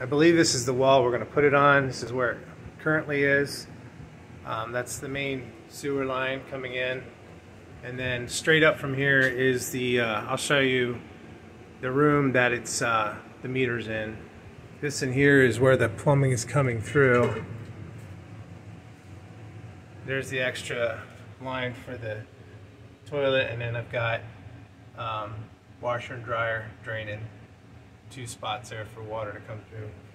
I believe this is the wall we're going to put it on. This is where it currently is. That's the main sewer line coming in. And then straight up from here is the, I'll show you the room that it's the meter's in. This in here is where the plumbing is coming through. There's the extra line for the toilet, and then I've got washer and dryer draining. 2 spots there for water to come through.